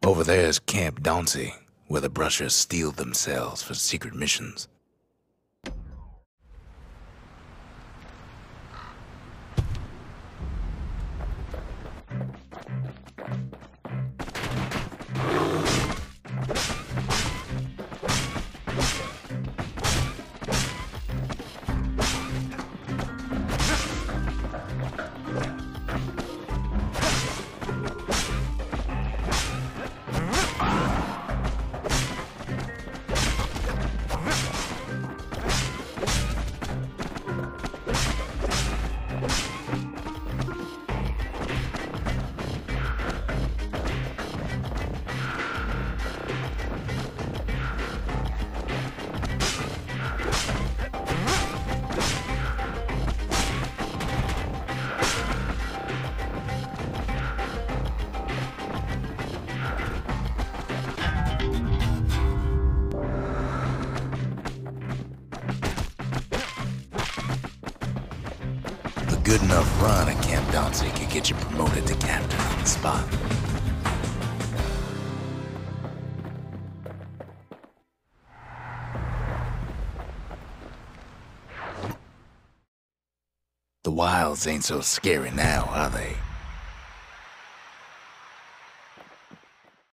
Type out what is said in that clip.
Over there's Camp Dauncy, where the brushers steel themselves for secret missions. A good enough run at Camp Dauncy could get you promoted to captain on the spot. The wilds ain't so scary now, are they?